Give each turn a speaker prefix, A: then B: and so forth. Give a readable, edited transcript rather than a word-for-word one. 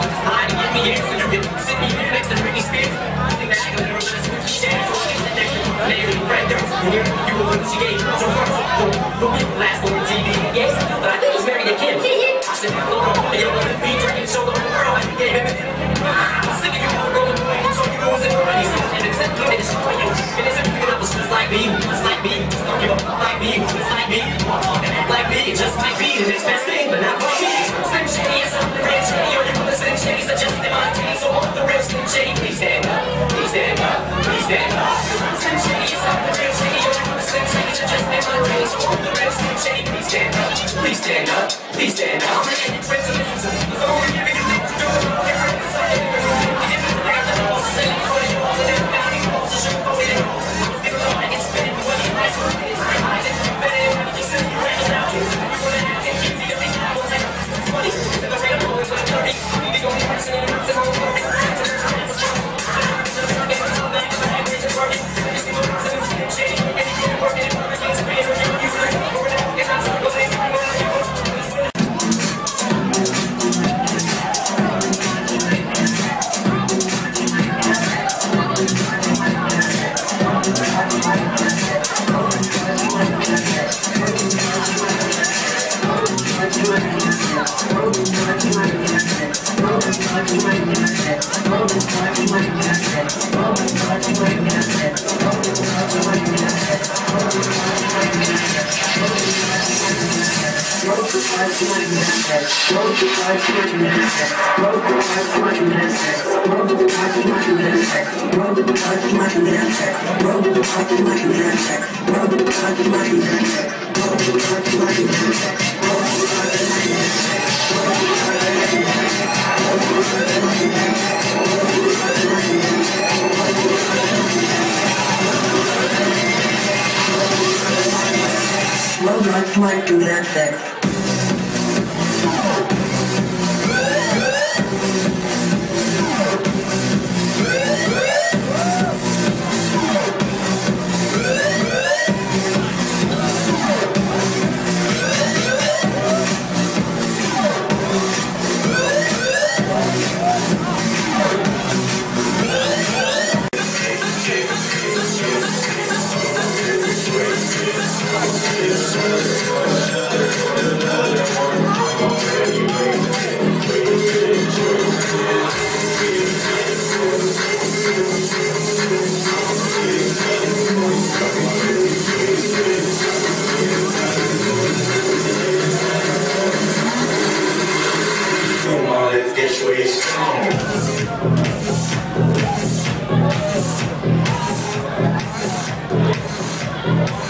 A: just lie to get me in, so you can sit me here next to Britney Spears. You think that I can never let us switch chairs, so I can sit next to Larry Reddick. Here, you will look what she gave. So first, don't be last on TV. Yes, but I think he's married to Kim. I said, no, and you're gonna be drinking, show the whole world how you gave him it. I'm sick of you all rolling away, so you know what's in the money. And accept me, they destroy you. And it's everything else just like me, just like me. Just don't give up like me, just like me. All talk and act like me, it just might be the next best thing, but not for me. Slim Shady is on the red shady, or you want the Slim Shady, such as in my team. So on the real Slim Shady, please stand up, please stand up, please stand up. Slim Shady is on the real shady, or you want the Slim Shady, such as in my team. So on the real Slim Shady, please stand up, please stand up, please stand up. I'm ready to listen to, so we're giving you things to do. Different decided, we did it, I got the whole set, for you all, and now you all, so show me it all. Give it all, I can spend it, what you like, so it's time, I think you better, when you send you right now. You wanna have it, keep it, every time, what's like, it's funny, the real boy, but I'm dirty, the only person in the room, so I'm going to
B: Get way strong.